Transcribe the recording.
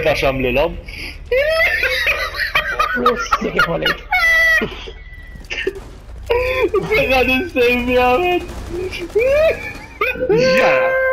ressemblé l'homme. C'est que mollet. Regardez ce bien, mec. Yeah.